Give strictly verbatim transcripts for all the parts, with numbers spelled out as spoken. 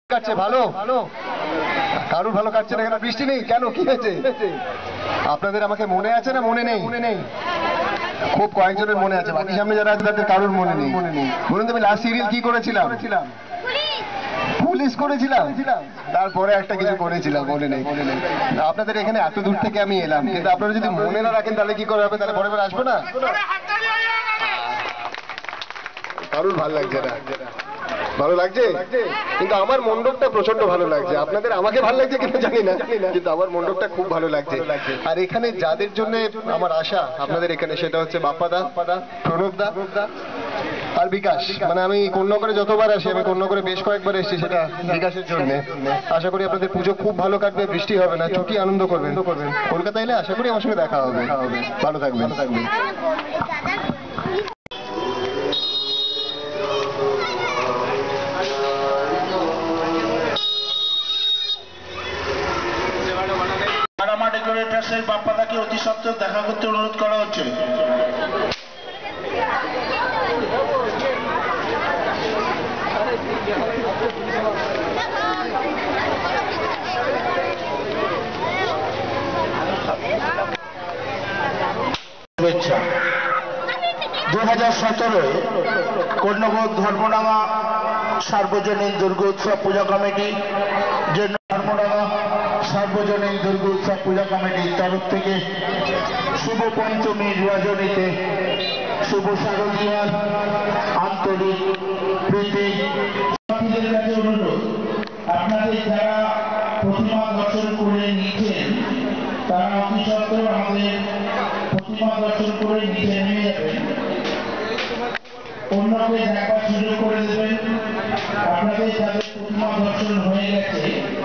কাটছে ভালো ভালো কারুর ভালো কাটছে না কেন? বৃষ্টি নেই কেন? কি হয়েছে? আপনাদের আমাকে মনে আছে না মনে নেই? মনে নেই, খুব কয়েকজনের মনে আছে, বাকি সামনে যারা আছে তাদের কারুর মনে নেই। বলুন তো আমি লাস্ট সিরিয়াল কি করেছিলাম? পুলিশ করেছিলাম, তারপরে একটা কিছু করেছিলাম মনে নেই। আপনাদের এখানে এত দূর থেকে আমি এলাম, কিন্তু আপনারা যদি মনে না রাখেন তাহলে কি করে হবে? তাহলে পরের বার আসবো না? কারুর ভালো লাগছে না? ভালো লাগছে, কিন্তু আমার মণ্ডপটা প্রচন্ড ভালো লাগছে। আপনাদের আমাকে ভালো লাগছে কিনা জানি না, কিন্তু আমার মণ্ডপটা খুব ভালো লাগছে। আর এখানে যাদের জন্য আমার আশা আপনাদের এখানে, সেটা হচ্ছে বাপ্পাদা, প্রণবদা আর বিকাশ। মানে আমি কন্যাকরে যতবার আসি, আমি কন্যাকরে বেশ কয়েকবার এসেছি, সেটা বিকাশের জন্য। আশা করি আপনাদের পুজো খুব ভালো কাটবে, বৃষ্টি হবে না, ছুটি আনন্দ করবেন। কলকাতা এলে আশা করি আমার সঙ্গে দেখা হবে। ভালো থাকবেন, ভালো থাকবেন। বাপ্পাদাকে অতি সত্ত্বর দেখা করতে অনুরোধ করা হচ্ছে। শুভেচ্ছা। দু হাজার সতেরোয় কর্ণগর ধর্মডাঙ্গা সার্বজনীন দুর্গোৎসব পূজা কমিটি জন্য ধর্মডাঙ্গা সার্বজনীন দুর্গোৎসব পূজা কমিটির তরফ থেকে শুভ পঞ্চমীর রজনীতে শুভ শারদীয়ার আন্তরিক প্রীতি কাছে অনুরোধ, আপনাদের যারা প্রতিমা দর্শন করে নিচ্ছেন তারা অতি সত্ত্বর আমাদের প্রতিমা দর্শন করে নিচে নেমে যাবেন, অন্যকে দেখার সুযোগ করে দেবেন। আপনাদের যাদের প্রতিমা দর্শন হয়ে গেছে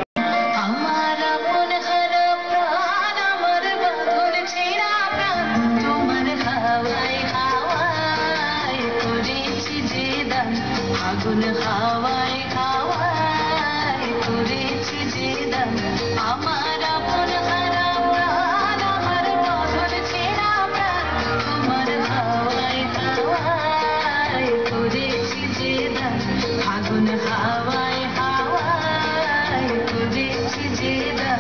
হাওয়ায় হাওয়ায় করেছি যে দান, আমার আপন হারা প্রাণ, আমার বদল ছেঁড়া প্রাণ, তোমার হাওয়ায় হাওয়ায় করেছি যে দান, আগুন হাওয়ায় হাওয়ায় করেছি যে দান।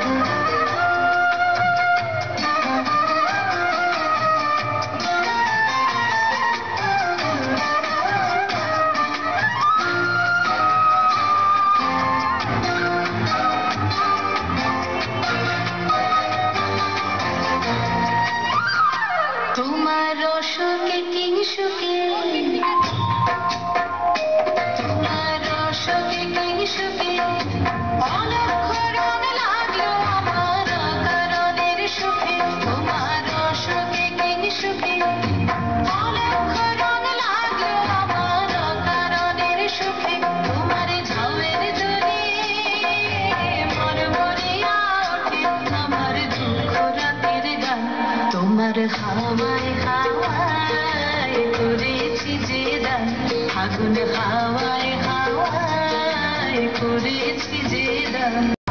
তোমার রসকে কিংসুকে, তোমার রসকে কিংসুকে অলক্ষ রং লাগলো আমার কারণের সুখে, তোমার রসকে কিংসুকে অলক্ষ রং লাগলো আমার কারণের সুখে, তোমার ঝাউয়ের জলে মরমরিয়া ওঠে আমার দুঃখ রাতের গান, তোমার হাওয়ায় হাওয়ায় করেছি যে দান, আগুন হাওয়ায় হাওয়ায় করেছি যে দান।